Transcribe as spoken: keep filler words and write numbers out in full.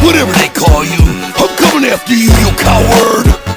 whatever they call you. I'm coming after you, you coward.